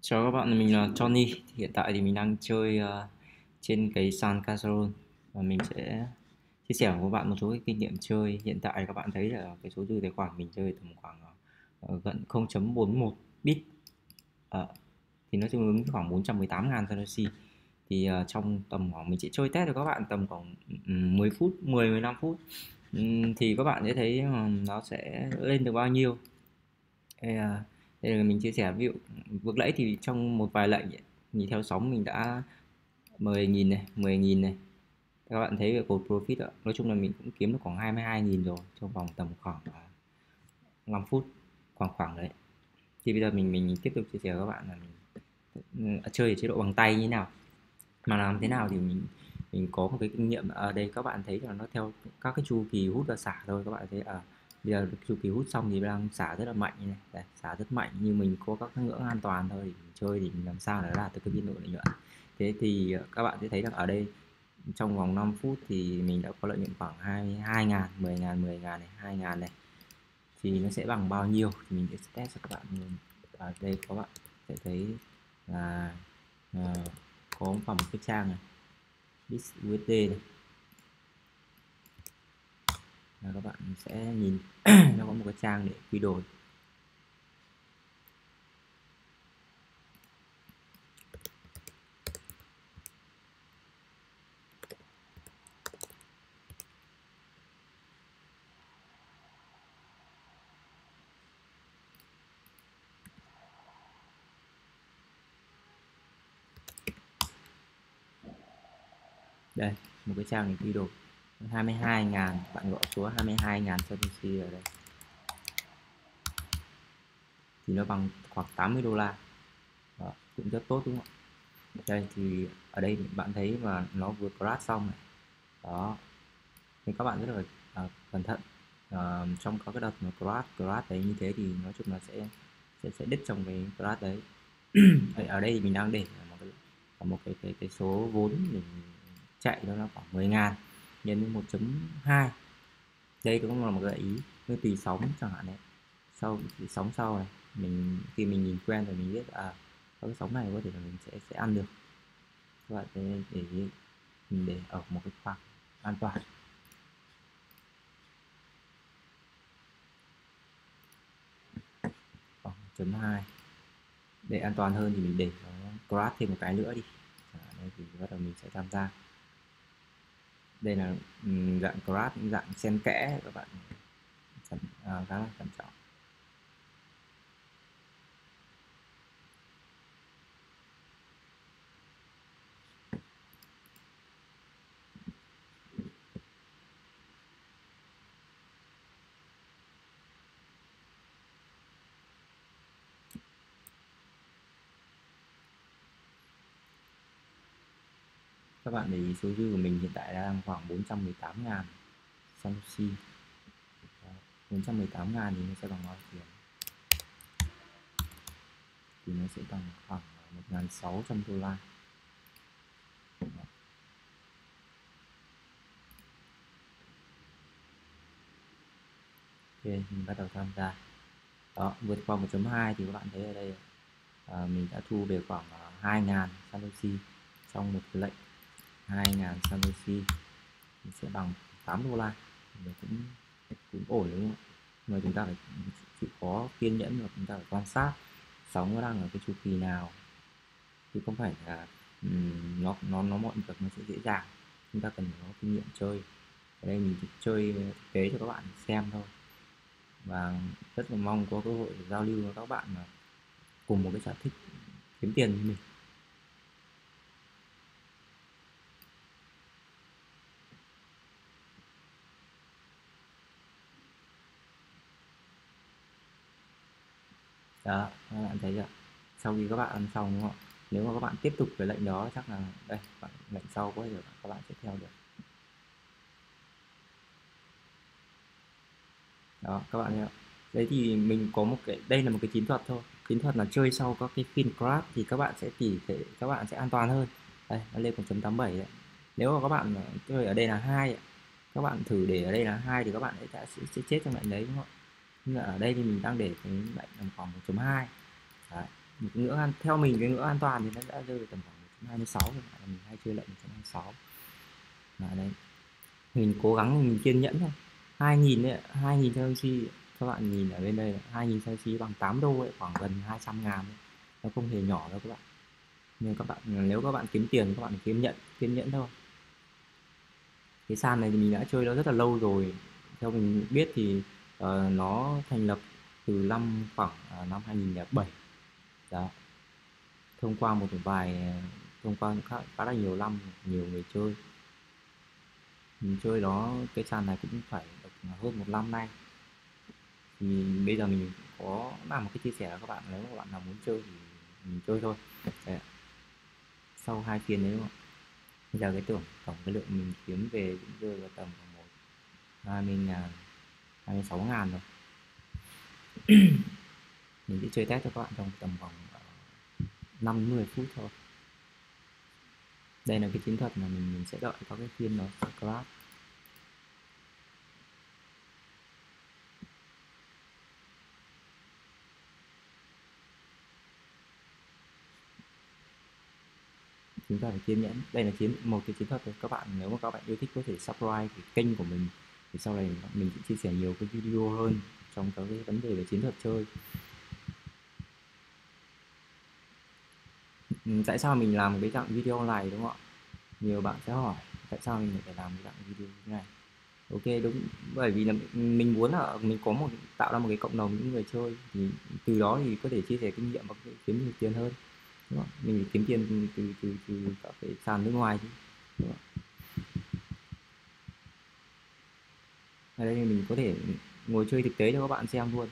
Chào các bạn, mình là Johnny. Hiện tại thì mình đang chơi trên cái sàn Casaron và mình sẽ chia sẻ với các bạn một số cái kinh nghiệm chơi. Hiện tại các bạn thấy là cái số dư tài khoản mình chơi tầm khoảng gần 0.41 bit. Ờ, thì nó tương ứng khoảng 418.000 Sadosi. Thì trong tầm khoảng mình sẽ chơi test cho các bạn tầm khoảng 10 phút, 10-15 phút. Thì các bạn sẽ thấy nó sẽ lên được bao nhiêu. Đây là mình chia sẻ, ví dụ vừa nãy thì trong một vài lệnh ấy, nhìn theo sóng mình đã 10.000 này, 10.000 này. Các bạn thấy về cột profit ạ. Nói chung là mình cũng kiếm được khoảng 22.000 rồi trong vòng tầm khoảng 5 phút, khoảng khoảng đấy. Thì bây giờ mình tiếp tục chia sẻ với các bạn là mình chơi ở chế độ bằng tay như thế nào, mà làm thế nào thì mình có một cái kinh nghiệm ở đây. Các bạn thấy là nó theo các cái chu kỳ hút và xả thôi. Các bạn thấy bây giờ chu kỳ hút xong thì đang xả rất là mạnh như này. Đây, xả rất mạnh, nhưng mình có các ngưỡng an toàn thôi thì mình chơi thì mình làm sao để đạt được cái biên độ lợi nhuận. Thế thì các bạn sẽ thấy rằng ở đây trong vòng 5 phút thì mình đã có lợi nhuận khoảng 22.000, 10.000, 10.000 này, 2.000 này. Thì nó sẽ bằng bao nhiêu thì mình sẽ test cho các bạn luôn. Ở đây các bạn sẽ thấy là có một cái trang này USD này, là các bạn sẽ nhìn nó có một cái trang để quy đổi. Đây, một cái trang để quy đổi 22.000, bạn gõ số 22.000 Sadosi ở đây thì nó bằng khoảng 80 đô la. Đó, cũng rất tốt đúng không ạ? Đây thì ở đây bạn thấy mà nó vừa crash xong này. Đó, thì các bạn rất là cẩn thận trong các cái đợt mà crash đấy như thế, thì nói chung là sẽ đứt trong cái crash đấy. Ở đây thì mình đang để một cái số vốn mình chạy đó là khoảng 10.000 nhân với 1.2. Đây cũng là một gợi ý, như tùy sóng chẳng hạn đấy. Sau tùy sóng sau này, khi mình nhìn quen rồi mình biết các cái sóng này có thể là mình sẽ ăn được. Các bạn để mình để ở một cái khoảng an toàn. Khoảng 1.2. Để an toàn hơn thì mình để nó crash thêm một cái nữa đi. Đây thì bắt đầu mình sẽ tham gia. Đây là dạng crash, dạng xen kẽ, các bạn khá là cẩn trọng. Các bạn để ý số dư của mình hiện tại đang khoảng 418.000 Sadosi. 418.000 thì nó sẽ bằng bao nhiêu tiền? Thì nó sẽ bằng khoảng 1.600 đô la. Ok, mình bắt đầu tham gia. Đó, vượt qua 1.2 thì các bạn thấy ở đây mình đã thu về khoảng 2.000 Sadosi trong một cái lệnh. 2.000 Sadosi sẽ bằng 8 đô la. Cũng ổn đúng không? Nhưng mà chúng ta phải chịu khó kiên nhẫn, và chúng ta phải quan sát sóng nó đang ở cái chu kỳ nào, chứ không phải là nó mọi việc nó sẽ dễ dàng. Chúng ta cần có kinh nghiệm chơi. Ở đây mình chỉ chơi thực tế cho các bạn xem thôi, và rất là mong có cơ hội để giao lưu với các bạn mà cùng một cái sở thích kiếm tiền như mình. Đó, các bạn thấy chưa? Sau khi các bạn ăn xong đúng không ạ? Nếu mà các bạn tiếp tục cái lệnh đó, chắc là đây, lệnh sau có thể các bạn sẽ theo được. Đó, các bạn thấy không? Đấy thì mình có một cái, đây là một cái chiến thuật thôi. Chiến thuật là chơi sau các cái phiên crash thì các bạn sẽ các bạn sẽ an toàn hơn. Đây, nó lên 1.87 đấy. Nếu mà các bạn chơi ở đây là 2, các bạn thử để ở đây là 2 thì các bạn sẽ chết trong lệnh đấy đúng không ạ? Nhưng mà ở đây thì mình đang để cái lệnh tầm khoảng 1.2. Đấy. một cái ngưỡng theo mình cái ngưỡng an toàn thì nó đã rơi vào tầm khoảng 126 rồi, mình hay chơi lệnh 126 đấy. Mình cố gắng mình kiên nhẫn thôi. 2000 đấy, 2000 Chelsea các bạn nhìn ở bên đây, 2000 Chelsea bằng 8 đô ấy, khoảng gần 200 ngàn ấy. Nó không hề nhỏ đâu các bạn, nhưng các bạn nếu các bạn kiếm tiền các bạn kiên nhẫn thôi. Cái sàn này thì mình đã chơi nó rất là lâu rồi, theo mình biết thì nó thành lập từ năm 2007 đó, thông qua một vài thông qua khá là nhiều năm, nhiều người chơi. Mình chơi đó cái sàn này cũng phải được hơn một năm nay, thì bây giờ mình có làm một cái chia sẻ với các bạn, nếu mà các bạn nào muốn chơi thì mình chơi thôi. Đấy, sau 2 phiên đấy đúng không, bây giờ cái tổng cái lượng mình kiếm về cũng rơi vào tầm khoảng 20.000, 26.000 rồi. Mình sẽ chơi test cho các bạn trong tầm khoảng 50 phút thôi. Đây là cái chiến thuật mà mình sẽ đợi có cái phiên nó crash. Chúng ta phải kiên nhẫn. Đây là một cái chiến thuật thôi các bạn. Nếu mà các bạn yêu thích có thể subscribe cái kênh của mình, thì sau này mình sẽ chia sẻ nhiều cái video hơn trong các cái vấn đề về chiến thuật chơi. Tại sao mình làm cái dạng video này đúng không ạ? Nhiều bạn sẽ hỏi tại sao mình lại phải làm cái dạng video như này. Ok, đúng, bởi vì là mình muốn là mình có tạo ra một cái cộng đồng những người chơi, thì từ đó thì có thể chia sẻ kinh nghiệm và có thể kiếm được tiền hơn, đúng không? Mình kiếm tiền từ các cái sàn nước ngoài chứ, đúng không? Ở đây thì mình có thể ngồi chơi thực tế cho các bạn xem luôn,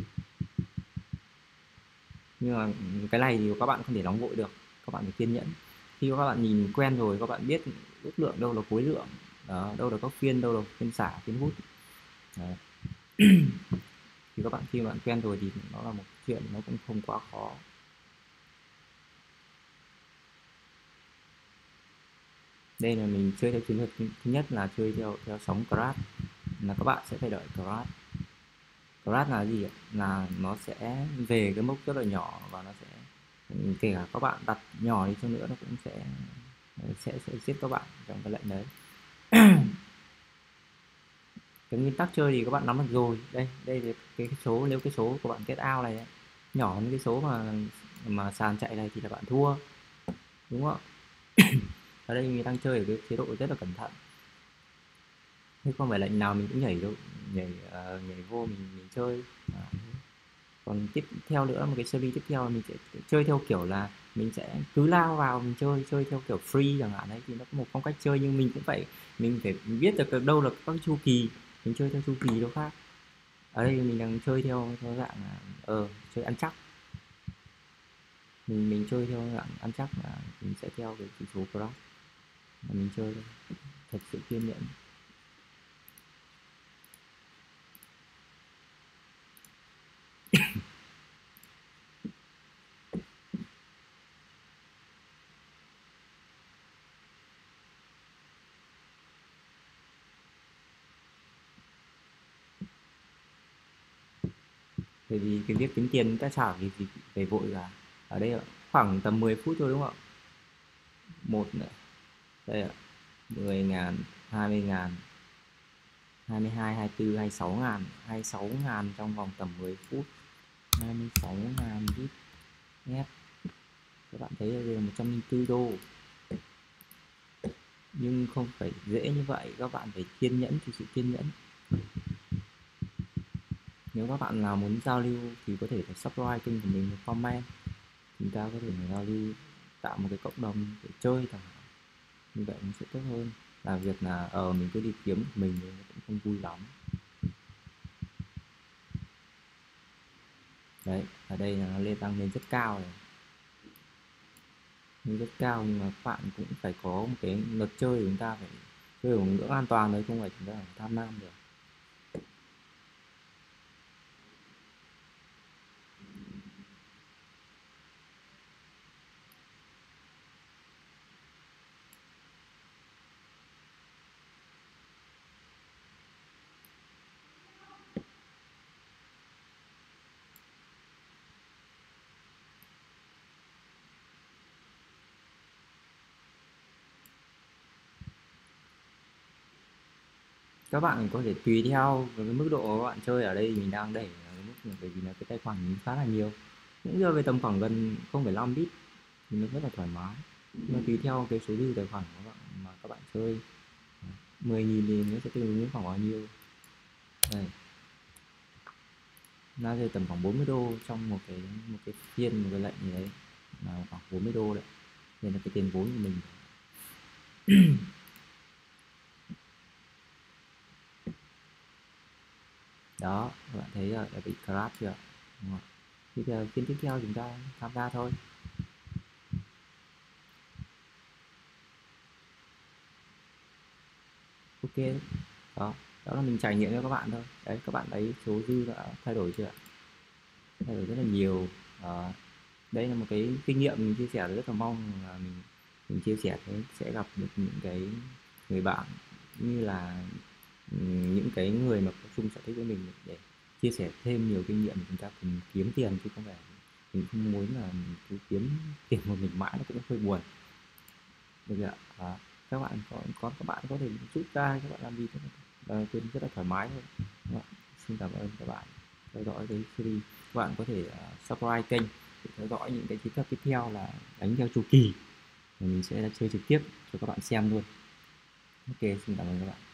nhưng mà cái này thì các bạn không thể nóng vội được, các bạn phải kiên nhẫn. Khi các bạn nhìn quen rồi các bạn biết ước lượng đâu là khối lượng đó, đâu là các phiên, đâu là phiên xả, phiên hút đấy. Thì các bạn khi bạn quen rồi thì nó là một chuyện nó cũng không quá khó. Đây là mình chơi theo chiến thuật thứ nhất là chơi theo sóng crash, là các bạn sẽ phải đợi crash. Crash là gì ạ? Là nó sẽ về cái mốc rất là nhỏ, và nó sẽ kể cả các bạn đặt nhỏ đi chăng nữa nó cũng sẽ giết các bạn trong cái lệnh đấy. Cái nguyên tắc chơi thì các bạn nắm được rồi. Đây là cái số, nếu cái số của bạn kết out này ấy, nhỏ hơn cái số mà sàn chạy này thì là bạn thua, đúng không? Ở đây mình đang chơi ở cái chế độ rất là cẩn thận, chứ không phải lệnh nào mình cũng nhảy đâu, nhảy vô mình chơi. Còn tiếp theo nữa, một cái series tiếp theo mình sẽ chơi theo kiểu là mình sẽ cứ lao vào mình chơi theo kiểu free chẳng hạn đấy, thì nó có một phong cách chơi, nhưng mình phải biết được đâu là các chu kỳ, mình chơi theo chu kỳ đâu khác. Ở đây mình đang chơi theo dạng là chơi ăn chắc, mình chơi theo dạng ăn chắc là mình sẽ theo cái chỉ số cross mà mình chơi thôi. Thật sự kiên nhẫn. Bởi vì cái việc kiếm tiền ta chả việc gì phải vội cả. Ở đây khoảng tầm 10 phút thôi đúng không ạ? Một nữa, đây ạ, 10.000, 20.000, 22, 24, 26.000, 26.000 trong vòng tầm 10 phút, 26.000 lít nhé. Các bạn thấy đây là 104 đô, nhưng không phải dễ như vậy, các bạn phải kiên nhẫn, thực sự kiên nhẫn. Nếu các bạn nào muốn giao lưu thì có thể phải subscribe kênh của mình, comment, chúng ta có thể giao lưu, tạo một cái cộng đồng để chơi chẳng hạn, như vậy nó sẽ tốt hơn là việc là mình cứ đi kiếm một mình thì nó cũng không vui lắm. Đấy, ở đây là nó tăng lên rất cao này, lên rất cao, nhưng mà các bạn cũng phải có một cái luật chơi, chúng ta phải chơi ở ngưỡng an toàn đấy, không phải chúng ta phải tham lam được. Các bạn có thể tùy theo cái mức độ các bạn chơi ở đây mình đang để ở cái mức, bởi vì là cái tài khoản mình khá là nhiều, cũng rơi về tầm khoảng gần 0,5 bit thì nó rất là thoải mái. Nhưng mà tùy theo cái số dư tài khoản của các bạn mà các bạn chơi, 10.000 thì nó sẽ tương ứng với khoảng bao nhiêu. Đây, nó rơi tầm khoảng 40 đô trong một cái phiên, một cái lệnh gì đấy là khoảng 40 đô đấy. Đây là cái tiền vốn của mình. Đó, các bạn thấy là đã bị crash chưa? Đúng rồi. Thì giờ phiên tiếp theo chúng ta tham gia thôi. Ok, đó, đó là mình trải nghiệm cho các bạn thôi. Đấy, các bạn thấy số dư đã thay đổi chưa? Thay đổi rất là nhiều. Đó. Đây là một cái kinh nghiệm mình chia sẻ, rất là mong là mình chia sẻ sẽ gặp được những cái người bạn như là những cái người mà có chung sở thích với mình để chia sẻ thêm nhiều kinh nghiệm để chúng ta cùng kiếm tiền, chứ không phải mình không muốn là mình cứ kiếm tiền một mình mãi, nó cũng hơi buồn. Được chưa ạ? Các bạn các bạn có thể rút ra, các bạn làm gì cũng rất là thoải mái thôi. Đó. Xin cảm ơn các bạn theo dõi cái series. Các bạn có thể subscribe kênh để theo dõi những cái chiến thuật tiếp theo là đánh theo chu kỳ, mình sẽ chơi trực tiếp cho các bạn xem luôn. Ok, xin cảm ơn các bạn.